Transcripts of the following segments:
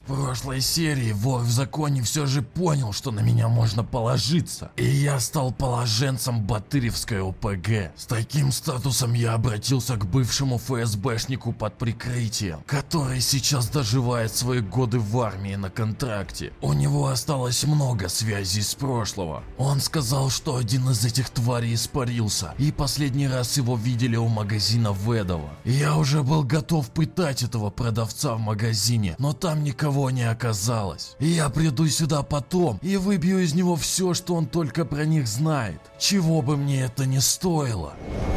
В прошлой серии вор в законе все же понял, что на меня можно положиться. И я стал положенцем Батыревской ОПГ. С таким статусом я обратился к бывшему ФСБшнику под прикрытием, который сейчас доживает свои годы в армии на контракте. У него осталось много связей с прошлого. Он сказал, что один из этих тварей испарился, и последний раз его видели у магазина Ведова. Я уже был готов пытать этого продавца в магазине, но там никого не оказалось. Я приду сюда потом и выбью из него все, что он только про них знает, чего бы мне это ни стоило.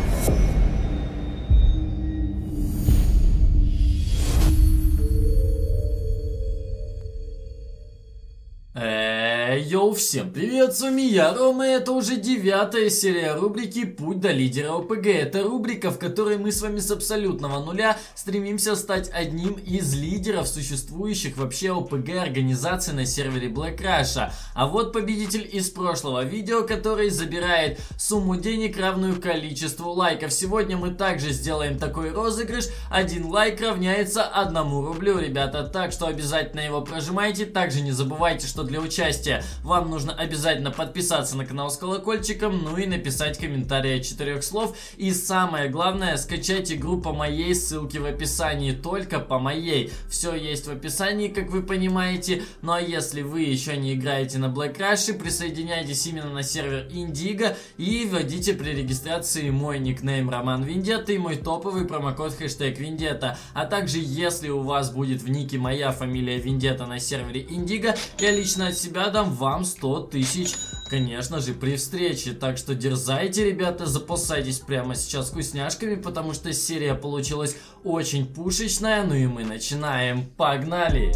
Йоу, всем привет, с вами я, Рома, и это уже 9-я серия рубрики «Путь до лидера ОПГ». Это рубрика, в которой мы с вами с абсолютного нуля стремимся стать одним из лидеров существующих вообще ОПГ организаций на сервере Black Russia. А вот победитель из прошлого видео, который забирает сумму денег, равную количеству лайков. Сегодня мы также сделаем такой розыгрыш. 1 лайк равняется 1 рублю, ребята, так что обязательно его прожимайте. Также не забывайте, что для участия вам нужно обязательно подписаться на канал с колокольчиком, ну и написать комментарий от 4 слов. И самое главное, скачать игру по моей ссылке в описании, только по моей. Все есть в описании, как вы понимаете. Ну а если вы еще не играете на Black Rush, присоединяйтесь именно на сервер Индиго и вводите при регистрации мой никнейм Роман Вендетта и мой топовый промокод хэштег Вендетта. А также, если у вас будет в нике моя фамилия Вендетта на сервере Индиго, я лично от себя дам вам 100 тысяч, конечно же, при встрече. Так что дерзайте, ребята, запасайтесь прямо сейчас вкусняшками, потому что серия получилась очень пушечная. Ну и мы начинаем. Погнали!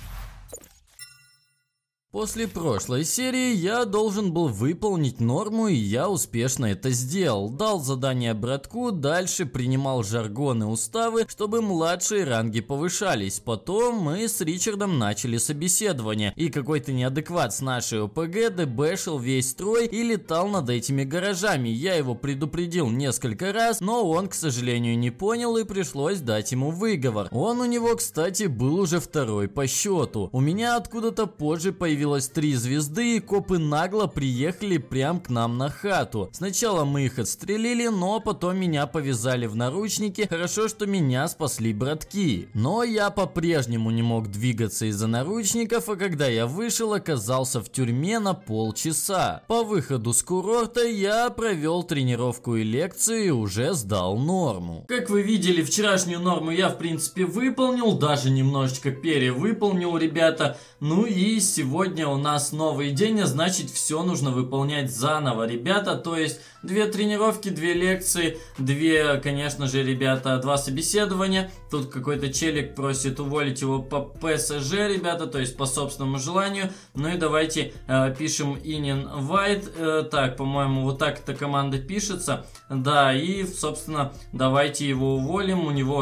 После прошлой серии я должен был выполнить норму, и я успешно это сделал. Дал задание братку, дальше принимал жаргон и уставы, чтобы младшие ранги повышались. Потом мы с Ричардом начали собеседование, и какой-то неадекват с нашей ОПГ дебэшил весь строй и летал над этими гаражами. Я его предупредил несколько раз, но он, к сожалению, не понял, и пришлось дать ему выговор. Он у него, кстати, был уже 2-й по счету. У меня откуда-то позже появилось 3 звезды, и копы нагло приехали прям к нам на хату. Сначала мы их отстрелили, но потом меня повязали в наручники. Хорошо, что меня спасли братки. Но я по-прежнему не мог двигаться из-за наручников, а когда я вышел, оказался в тюрьме на полчаса. По выходу с курорта я провел тренировку и лекцию и уже сдал норму. Как вы видели, вчерашнюю норму я в принципе выполнил, даже немножечко перевыполнил, ребята. Ну и сегодня у нас новый день, а значит все нужно выполнять заново, ребята. То есть 2 тренировки, 2 лекции, 2, конечно же, ребята, 2 собеседования. Тут какой-то челик просит уволить его по ПСЖ, ребята, то есть по собственному желанию. Ну и давайте пишем Инин White. Так, по-моему, вот так эта команда пишется. Да, и, собственно, давайте его уволим. У него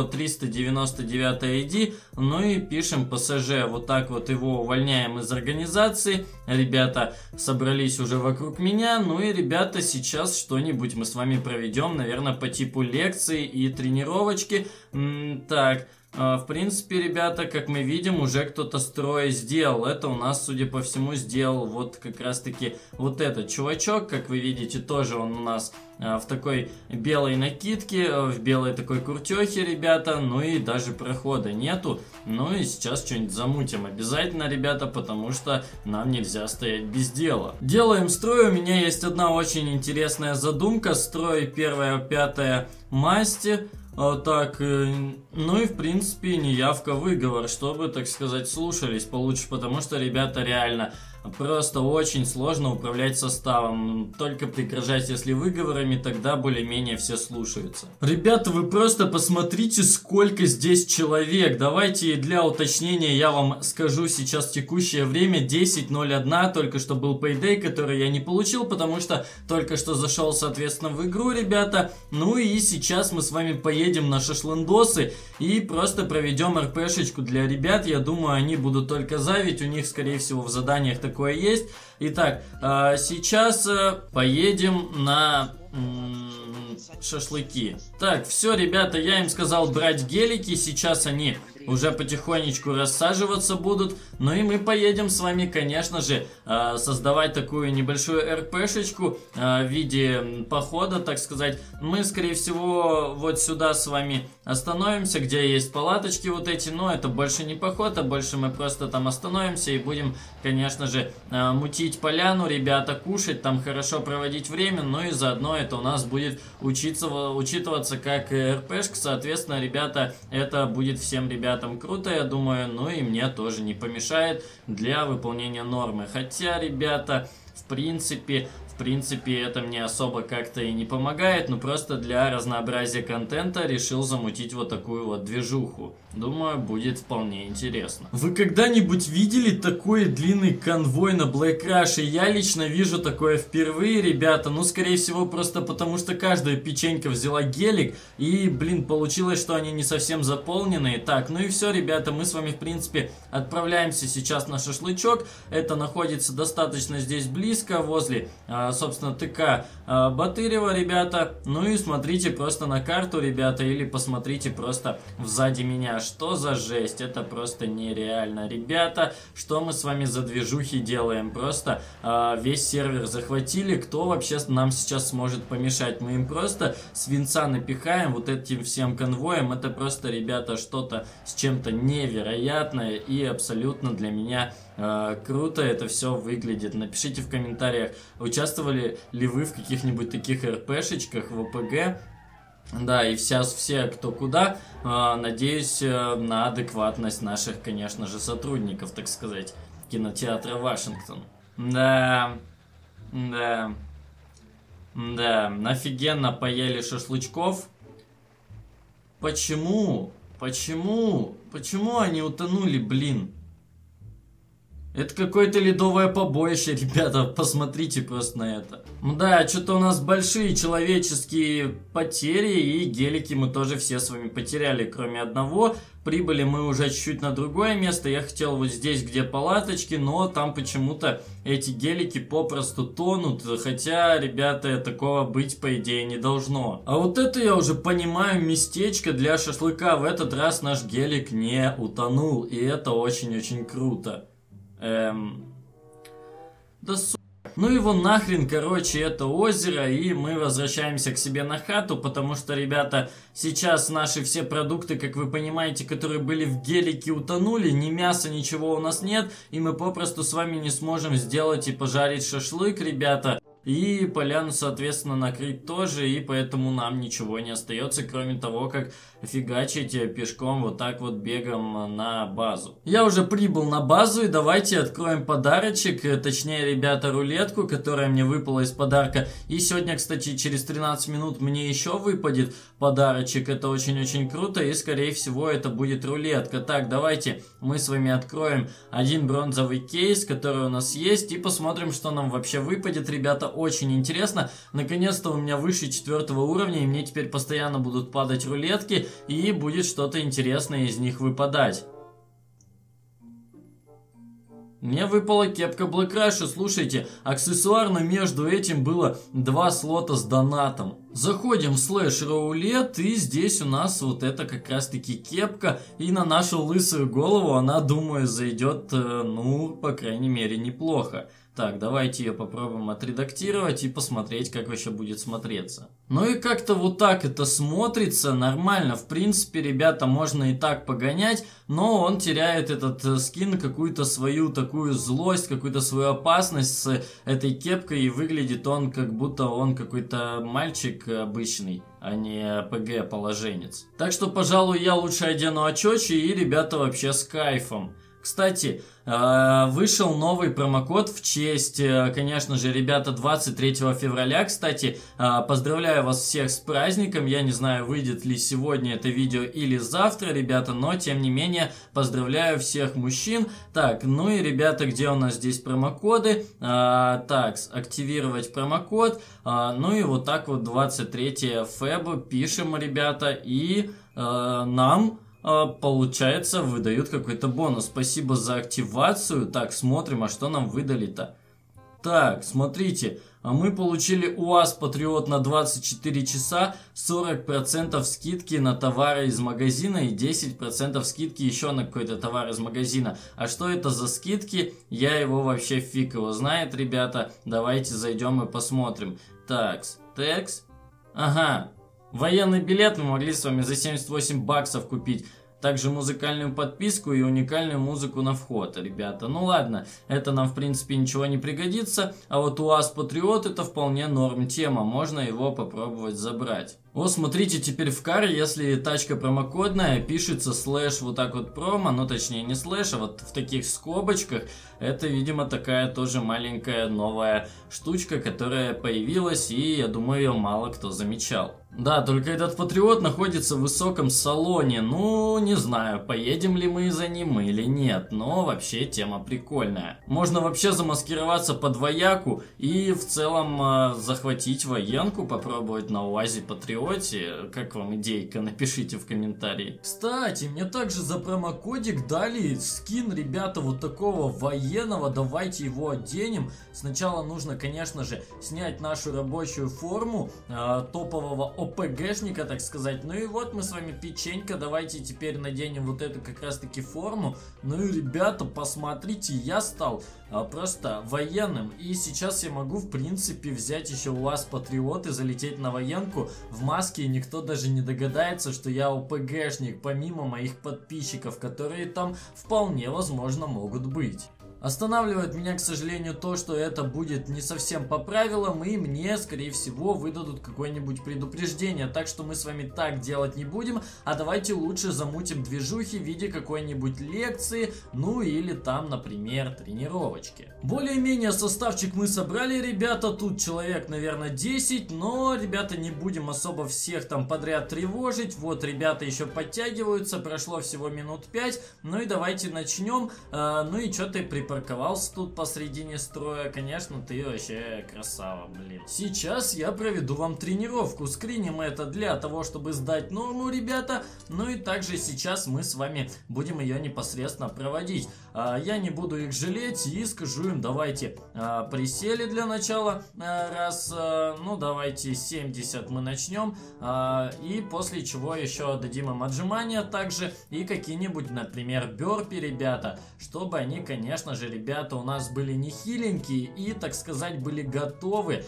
399 ID. Ну и пишем ПСЖ. Вот так вот его увольняем из организации. Ребята собрались уже вокруг меня. Ну и, ребята, сейчас что-нибудь мы с вами проведем, наверное, по типу лекции и тренировочки. Так, в принципе, ребята, как мы видим, уже кто-то строй сделал. Это у нас, судя по всему, сделал вот как раз-таки вот этот чувачок. Как вы видите, тоже он у нас в такой белой накидке, в белой такой куртехе, ребята. Ну и даже прохода нету. Ну и сейчас что-нибудь замутим обязательно, ребята, потому что нам нельзя стоять без дела. Делаем строй. У меня есть одна очень интересная задумка. Строй 1-5 масти. Так, ну и в принципе неявка выговор, чтобы, так сказать, слушались получше, потому что, ребята, реально просто очень сложно управлять составом. Только пригрожать, если выговорами, тогда более-менее все слушаются. Ребята, вы просто посмотрите, сколько здесь человек. Давайте для уточнения я вам скажу сейчас текущее время. 10:01, только что был payday, который я не получил, потому что только что зашел, соответственно, в игру, ребята. Ну и сейчас мы с вами поедем на шашлындосы и просто проведем РПшечку для ребят. Я думаю, они будут только за, ведь у них, скорее всего, в заданиях такое есть. Итак, сейчас поедем на шашлыки. Так, все, ребята, я им сказал брать гелики. Сейчас они уже потихонечку рассаживаться будут. Ну и мы поедем с вами, конечно же, создавать такую небольшую РПшечку в виде похода, так сказать. Мы, скорее всего, вот сюда с вами остановимся, где есть палаточки вот эти. Но это больше не поход, а больше мы просто там остановимся и будем, конечно же, мутить поляну, ребята, кушать, там хорошо проводить время. Ну и заодно это у нас будет учитываться как РПшка. Соответственно, ребята, это будет всем ребятам круто, я думаю. Ну и мне тоже не помешает для выполнения нормы. Хотя, ребята, в принципе, это мне особо как-то и не помогает, но просто для разнообразия контента решил замутить вот такую вот движуху. Думаю, будет вполне интересно. Вы когда-нибудь видели такой длинный конвой на Black Rush? Я лично вижу такое впервые, ребята. Ну, скорее всего, просто потому что каждая печенька взяла гелик. И, блин, получилось, что они не совсем заполненные. Так, ну и все, ребята, мы с вами, в принципе, отправляемся сейчас на шашлычок. Это находится достаточно здесь близко, возле, собственно, ТК Батырева, ребята. Ну и смотрите просто на карту, ребята, или посмотрите просто сзади меня. Что за жесть? Это просто нереально, ребята. Что мы с вами за движухи делаем? Просто весь сервер захватили. Кто вообще нам сейчас сможет помешать? Мы им просто свинца напихаем вот этим всем конвоем. Это просто, ребята, что-то с чем-то невероятное и абсолютно для меня круто это все выглядит. Напишите в комментариях, участвовали ли вы в каких-нибудь таких РПшечках в ОПГ. Да, и сейчас все, кто куда, надеюсь на адекватность наших, конечно же, сотрудников, так сказать, кинотеатра Вашингтон. Да, офигенно поели шашлычков. Почему они утонули, блин? Это какое-то ледовое побоище, ребята, посмотрите просто на это. Да, что-то у нас большие человеческие потери, и гелики мы тоже все с вами потеряли, кроме одного. Прибыли мы уже чуть-чуть на другое место, я хотел вот здесь, где палаточки, но там почему-то эти гелики попросту тонут, хотя, ребята, такого быть, по идее, не должно. А вот это я уже понимаю, местечко для шашлыка. В этот раз наш гелик не утонул, и это очень-очень круто. Да сука. Ну его нахрен, короче, это озеро, и мы возвращаемся к себе на хату, потому что, ребята, сейчас наши все продукты, как вы понимаете, которые были в гелике, утонули, ни мяса, ничего у нас нет, и мы попросту с вами не сможем сделать и пожарить шашлык, ребята. И поляну, соответственно, накрыть тоже, и поэтому нам ничего не остается, кроме того, как фигачить пешком вот так вот бегом на базу. Я уже прибыл на базу, и давайте откроем подарочек, точнее, ребята, рулетку, которая мне выпала из подарка. И сегодня, кстати, через 13 минут мне еще выпадет подарочек, это очень-очень круто, и, скорее всего, это будет рулетка. Так, давайте мы с вами откроем один бронзовый кейс, который у нас есть, и посмотрим, что нам вообще выпадет, ребята. Очень интересно. Наконец-то у меня выше 4 уровня, и мне теперь постоянно будут падать рулетки, и будет что-то интересное из них выпадать. Мне выпала кепка Black Rush, слушайте, аксессуарно между этим было 2 слота с донатом. Заходим в слэш роулет, и здесь у нас вот это как раз таки кепка, и на нашу лысую голову она, думаю, зайдет, ну, по крайней мере, неплохо. Так, давайте ее попробуем отредактировать и посмотреть, как вообще будет смотреться. Ну и как-то вот так это смотрится нормально. В принципе, ребята, можно и так погонять, но он теряет этот скин какую-то свою такую злость, какую-то свою опасность с этой кепкой, и выглядит он как будто он какой-то мальчик обычный, а не ПГ-положенец. Так что, пожалуй, я лучше одену очечи, и ребята вообще с кайфом. Кстати, вышел новый промокод в честь, конечно же, ребята, 23 февраля. Кстати, поздравляю вас всех с праздником. Я не знаю, выйдет ли сегодня это видео или завтра, ребята, но, тем не менее, поздравляю всех мужчин. Так, ну и, ребята, где у нас здесь промокоды? Так, активировать промокод. Ну и вот так вот 23 феб пишем, ребята, и нам... получается, выдают какой-то бонус. Спасибо за активацию. Так, смотрим, а что нам выдали-то? Так, смотрите, а мы получили УАЗ Патриот на 24 часа, 40% скидки на товары из магазина и 10% скидки еще на какой-то товар из магазина. А что это за скидки? Я его вообще фиг его знает, ребята. Давайте зайдем и посмотрим. Такс. Ага, военный билет мы могли с вами за 78 баксов купить. Также музыкальную подписку и уникальную музыку на вход, ребята. Ну ладно, это нам в принципе ничего не пригодится. А вот УАЗ Патриот это вполне норм тема, можно его попробовать забрать. О, смотрите, теперь в каре, если тачка промокодная, пишется слэш вот так вот промо, ну точнее не слэш, а вот в таких скобочках. Это, видимо, такая тоже маленькая новая штучка, которая появилась, и я думаю, ее мало кто замечал. Да, только этот Патриот находится в высоком салоне, ну, не знаю, поедем ли мы за ним или нет, но вообще тема прикольная. Можно вообще замаскироваться под вояку и в целом захватить военку, попробовать на УАЗе Патриоте. Как вам идейка, напишите в комментарии. Кстати, мне также за промокодик дали скин, ребята, вот такого военного, давайте его оденем. Сначала нужно, конечно же, снять нашу рабочую форму топового ОПГшника, так сказать. Ну и вот мы с вами печенька, давайте теперь наденем вот эту как раз таки форму. Ну и, ребята, посмотрите, я стал просто военным. И сейчас я могу, в принципе, взять еще УАЗ Патриот и залететь на военку в маске, и никто даже не догадается, что я ОПГшник, помимо моих подписчиков, которые там вполне возможно могут быть. Останавливает меня, к сожалению, то, что это будет не совсем по правилам, и мне, скорее всего, выдадут какое-нибудь предупреждение. Так что мы с вами так делать не будем, а давайте лучше замутим движухи в виде какой-нибудь лекции, ну или там, например, тренировочки. Более-менее составчик мы собрали, ребята, тут человек, наверное, 10, но, ребята, не будем особо всех там подряд тревожить. Вот, ребята еще подтягиваются, прошло всего минут 5, ну и давайте начнем. Ну и что ты припарковался тут посредине строя? Конечно, ты вообще красава, блин. Сейчас я проведу вам тренировку. Скриним это для того, чтобы сдать норму, ребята. Ну и также сейчас мы с вами будем ее непосредственно проводить. Я не буду их жалеть и скажу им, давайте присели для начала. Раз, ну давайте 70 мы начнем. И после чего еще дадим им отжимания также. И какие-нибудь, например, бёрпи, ребята. Чтобы они, конечно же, ребята, у нас были не хиленькие и, так сказать, были готовы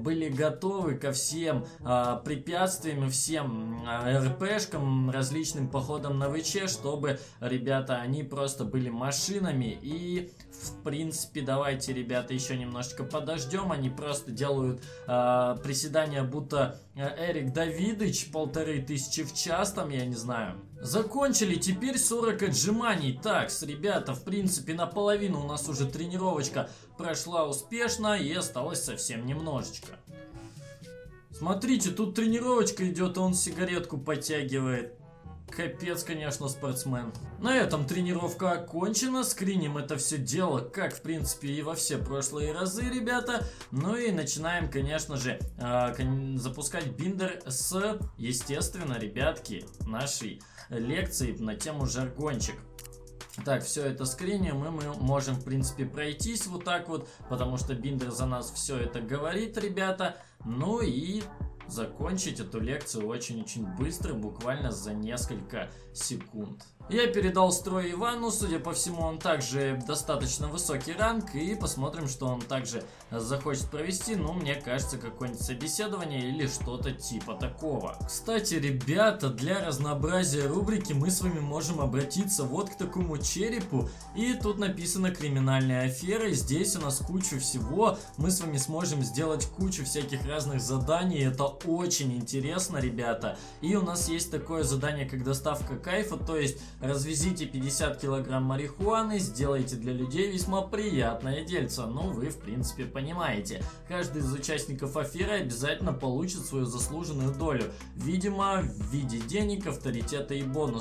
ко всем препятствиям и всем РПшкам, различным походам на ВЧ, чтобы, ребята, они просто были машинами. И, в принципе, давайте, ребята, еще немножечко подождем. Они просто делают приседания, будто Эрик Давидыч, 1500 в час, там, я не знаю. Закончили, теперь 40 отжиманий. Так, ребята, в принципе, наполовину у нас уже тренировочка прошла успешно и осталось совсем немножечко. Смотрите, тут тренировочка идет, а он сигаретку подтягивает. Капец, конечно, спортсмен. На этом тренировка окончена. Скриним это все дело, как, в принципе, и во все прошлые разы, ребята. Ну и начинаем, конечно же, запускать биндер с, естественно, ребятки, нашей лекции на тему жаргончик. Так, все это скриним, и мы можем, в принципе, пройтись вот так вот, потому что биндер за нас все это говорит, ребята. Ну и закончить эту лекцию очень-очень быстро, буквально за несколько секунд. Я передал строй Ивану, судя по всему, он также достаточно высокий ранг, и посмотрим, что он также захочет провести. Ну, мне кажется, какое-нибудь собеседование или что-то типа такого. Кстати, ребята, для разнообразия рубрики мы с вами можем обратиться вот к такому черепу, и тут написано «Криминальная афера», и здесь у нас куча всего, мы с вами сможем сделать кучу всяких разных заданий, это очень интересно, ребята. И у нас есть такое задание, как доставка кайфа, то есть развезите 50 килограмм марихуаны, сделайте для людей весьма приятное дельце. Ну, вы, в принципе, понимаете. Каждый из участников аферы обязательно получит свою заслуженную долю. Видимо, в виде денег, авторитета и бонусов.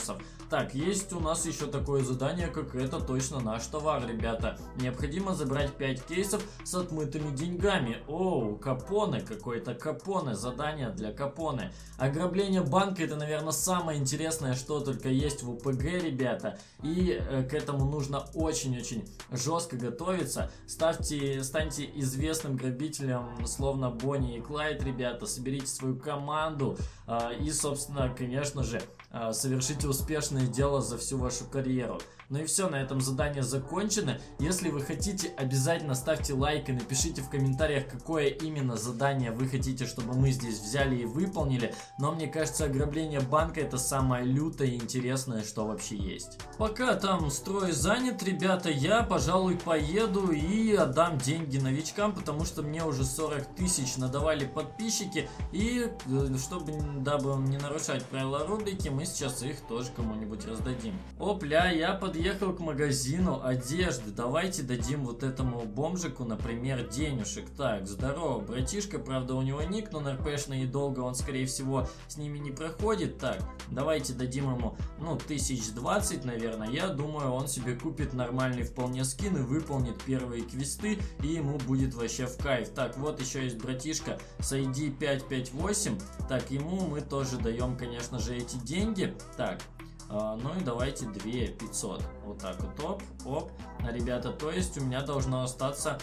Так, есть у нас еще такое задание, как это точно наш товар, ребята. Необходимо забрать 5 кейсов с отмытыми деньгами. Оу, Капоне, какой-то Капоне, задание для Капоне. Ограбление банка — это, наверное, самое интересное, что только есть в ОПГ, ребята. И к этому нужно очень-очень жестко готовиться. Станьте известным грабителем, словно Бонни и Клайд, ребята. Соберите свою команду и, собственно, конечно же, совершите успешное дело за всю вашу карьеру. Ну и все, на этом задание закончено. Если вы хотите, обязательно ставьте лайк и напишите в комментариях, какое именно задание вы хотите, чтобы мы здесь взяли и выполнили. Но мне кажется, ограбление банка — это самое лютое и интересное, что вообще есть. Пока там строй занят, ребята, я, пожалуй, поеду и отдам деньги новичкам, потому что мне уже 40 тысяч надавали подписчики. И дабы не нарушать правила рубрики, мы сейчас их тоже кому-нибудь раздадим. Опля, я подъехал к магазину одежды. Давайте дадим вот этому бомжику, например, денежек. Так, здорово, братишка. Правда, у него ник, но НРПшный, и долго он, скорее всего, с ними не проходит. Так, давайте дадим ему, 1020, наверное. Я думаю, он себе купит нормальный вполне скин и выполнит первые квесты, и ему будет вообще в кайф. Так, вот еще есть братишка с ID 558. Так, ему мы тоже даем, конечно же, эти деньги. Так, ну и давайте 2500. Вот так вот, оп. Ребята, то есть у меня должно остаться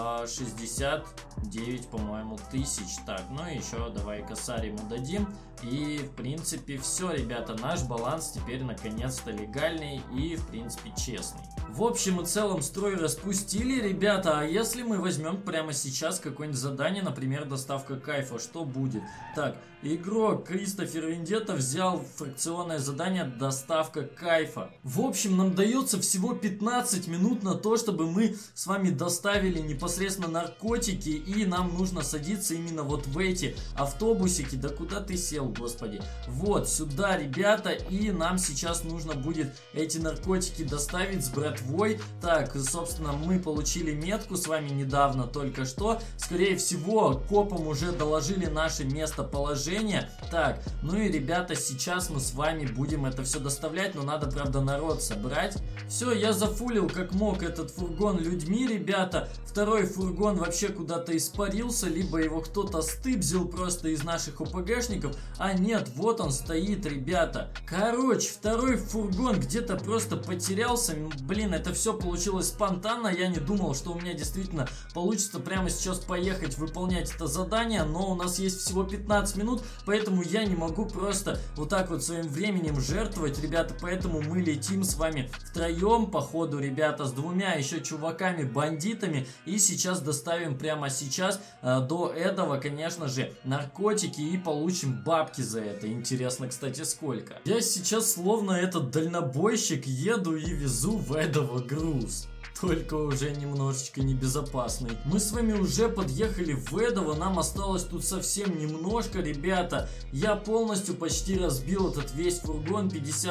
69, по-моему, тысяч. Так, ну и еще давай косарь ему дадим. И, в принципе, все, ребята, наш баланс теперь наконец-то легальный и, в принципе, честный. В общем и целом, строй распустили, ребята. А если мы возьмем прямо сейчас какое-нибудь задание, например, доставка кайфа, что будет? Так, игрок Кристофер Вендетта взял фракционное задание доставка кайфа. В общем, нам дается всего 15 минут на то, чтобы мы с вами доставили непосредственно наркотики, и нам нужно садиться именно вот в эти автобусики. Да куда ты сел, господи? Вот сюда, ребята, и нам сейчас нужно будет эти наркотики доставить с братвой. Так, собственно, мы получили метку с вами недавно, только что. Скорее всего, копам уже доложили наше местоположение. Так, ну и, ребята, сейчас мы с вами будем это все доставлять, но надо, правда, народ собрать. Все, я зафулил как мог этот фургон людьми, ребята. Второй фургон вообще куда-то испарился, либо его кто-то стыбзил просто из наших ОПГшников. А нет, вот он стоит, ребята. Короче, второй фургон где-то просто потерялся. Блин, это все получилось спонтанно. Я не думал, что у меня действительно получится прямо сейчас поехать выполнять это задание. Но у нас есть всего 15 минут, поэтому я не могу просто вот так вот своим временем жертвовать, ребята. Поэтому мы летим с вами втроем, походу, ребята, с двумя еще чуваками-бандитами. И сейчас доставим прямо сейчас до этого, конечно же, наркотики и получим бабки за это. Интересно, кстати, сколько. Я сейчас словно этот дальнобойщик еду и везу в этого груз. Только уже немножечко небезопасный. Мы с вами уже подъехали в Эдово, нам осталось тут совсем немножко, ребята. Я полностью почти разбил этот весь фургон,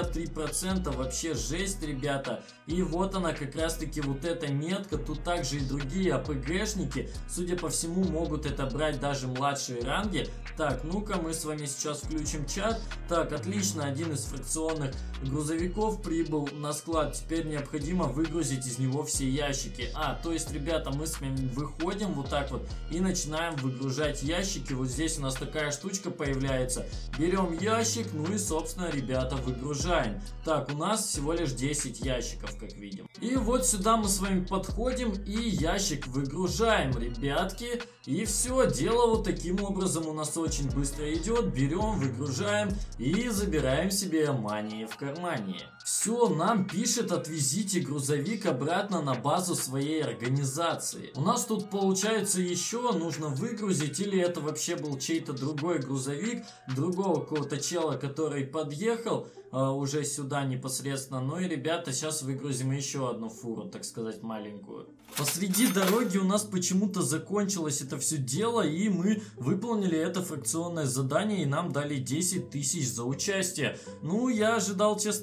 53%, вообще жесть, ребята. И вот она, как раз таки вот эта метка, тут также и другие АПГшники, судя по всему, могут это брать даже младшие ранги. Так, ну-ка, мы с вами сейчас включим чат. Так, отлично, один из фракционных грузовиков прибыл на склад, теперь необходимо выгрузить из него все ящики. То есть, ребята, мы с вами выходим вот так вот и начинаем выгружать ящики. Вот здесь у нас такая штучка появляется. Берем ящик, ну и, собственно, ребята, выгружаем. Так, у нас всего лишь 10 ящиков, как видим. И вот сюда мы с вами подходим и ящик выгружаем, ребятки. И все, дело вот таким образом у нас очень быстро идет. Берем, выгружаем и забираем себе мани в кармане. Все, нам пишет: отвезите грузовик обратно на базу своей организации. У нас тут получается еще нужно выгрузить, или это вообще был чей-то другой грузовик, другого какого-то чела, который подъехал уже сюда непосредственно. Ну и, ребята, сейчас выгрузим еще одну фуру, так сказать, маленькую. Посреди дороги у нас почему-то закончилось это все дело, и мы выполнили это фракционное задание, и нам дали 10 тысяч за участие. Ну, я ожидал, честно говоря,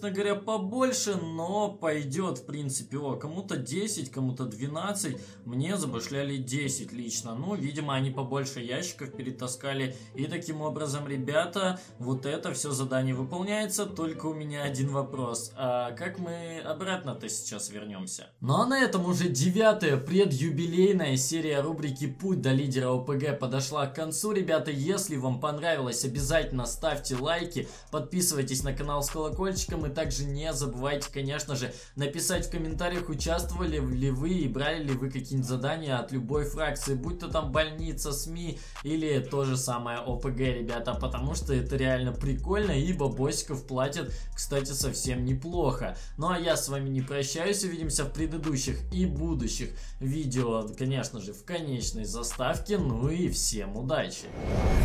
побольше, но пойдет в принципе. О, кому-то 10, кому-то 12, мне забашляли 10 лично. Ну, видимо, они побольше ящиков перетаскали. И таким образом, ребята, вот это все задание выполняется. Только у меня один вопрос. А как мы обратно-то сейчас вернемся? Ну а на этом уже 9-я предюбилейная серия рубрики «Путь до лидера ОПГ» подошла к концу. Ребята, если вам понравилось, обязательно ставьте лайки, подписывайтесь на канал с колокольчиком и также не забывайте, конечно же, написать в комментариях, участвовали ли вы и брали ли вы какие-нибудь задания от любой фракции, будь то там больница, СМИ или то же самое ОПГ, ребята, потому что это реально прикольно и бабосиков платят, кстати, совсем неплохо. Ну а я с вами не прощаюсь, увидимся в предыдущих и будущих видео, конечно же, в конечной заставке, ну и всем удачи!